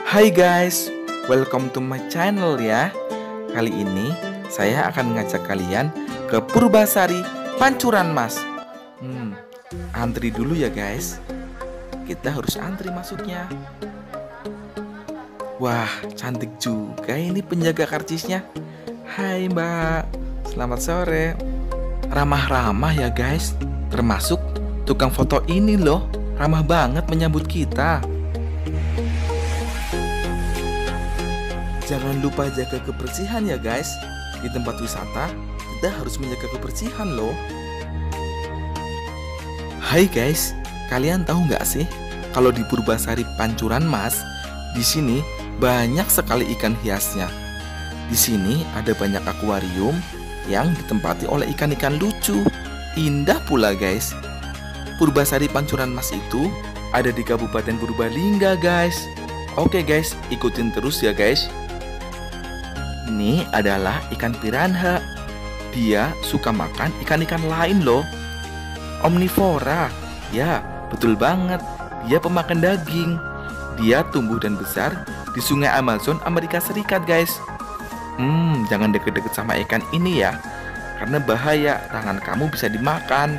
Hai guys, welcome to my channel ya. Kali ini saya akan mengajak kalian ke Purbasari Pancuran Mas. Antri dulu ya guys. Kita harus antri masuknya. Wah, cantik juga ini penjaga karcisnya. Hai mbak, selamat sore. Ramah-ramah ya guys. Termasuk tukang foto ini loh, ramah banget menyambut kita. Jangan lupa jaga kebersihan ya guys. Di tempat wisata kita harus menjaga kebersihan loh. Hai guys, kalian tahu nggak sih kalau di Purbasari Pancuran Mas, di sini banyak sekali ikan hiasnya. Di sini ada banyak akuarium yang ditempati oleh ikan-ikan lucu. Indah pula guys. Purbasari Pancuran Mas itu ada di Kabupaten Purbalingga guys. Oke guys, ikutin terus ya guys. Ini adalah ikan piranha. Dia suka makan ikan-ikan lain loh. Omnivora. Ya, betul banget. Dia pemakan daging. Dia tumbuh dan besar di Sungai Amazon, Amerika Serikat guys. Jangan deket-deket sama ikan ini ya, karena bahaya, tangan kamu bisa dimakan.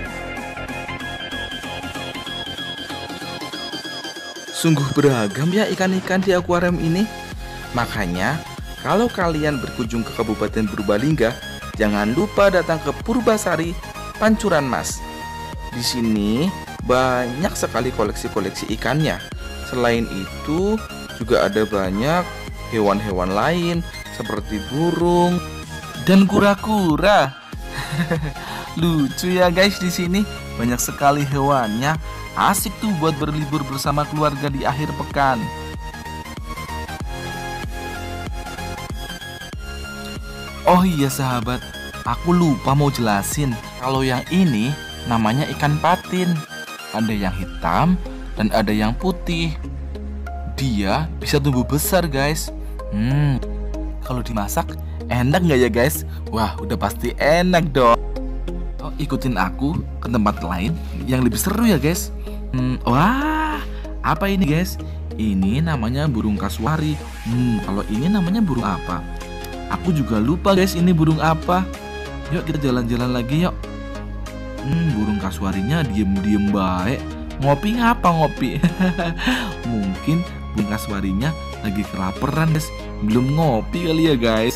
Sungguh beragam ya ikan-ikan di akuarium ini. Makanya kalau kalian berkunjung ke Kabupaten Purbalingga, jangan lupa datang ke Purbasari Pancuran Mas. Di sini banyak sekali koleksi-koleksi ikannya. Selain itu, juga ada banyak hewan-hewan lain seperti burung dan kura-kura. Lucu ya guys, di sini banyak sekali hewannya. Asik tuh buat berlibur bersama keluarga di akhir pekan. Oh iya sahabat, aku lupa mau jelasin. Kalau yang ini namanya ikan patin. Ada yang hitam dan ada yang putih. Dia bisa tumbuh besar guys. Kalau dimasak enak nggak ya guys? Wah, udah pasti enak dong. Oh, ikutin aku ke tempat lain yang lebih seru ya guys. Wah, apa ini guys? Ini namanya burung kasuari. Kalau ini namanya burung apa? Aku juga lupa guys, ini burung apa. Yuk kita jalan-jalan lagi yuk. Burung kasuarinya diem-diem baik. Ngopi ngapa ngopi? Mungkin burung kasuarinya lagi kelaparan guys, belum ngopi kali ya guys.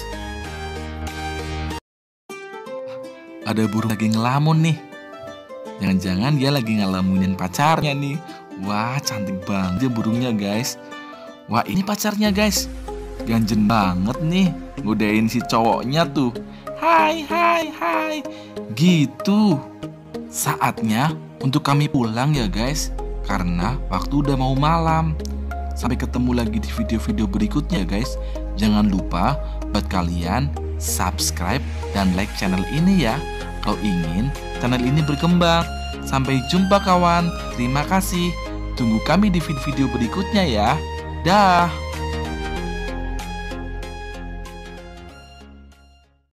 Ada burung lagi ngelamun nih. Jangan-jangan dia lagi ngelamunin pacarnya nih. Wah, cantik banget burungnya guys. Wah, ini pacarnya guys. Ganjen banget nih, godain si cowoknya tuh. Hai, hai, hai. Gitu. Saatnya untuk kami pulang ya guys, karena waktu udah mau malam. Sampai ketemu lagi di video-video berikutnya guys. Jangan lupa buat kalian subscribe dan like channel ini ya, kalau ingin channel ini berkembang. Sampai jumpa kawan. Terima kasih. Tunggu kami di video-video berikutnya ya. Dah.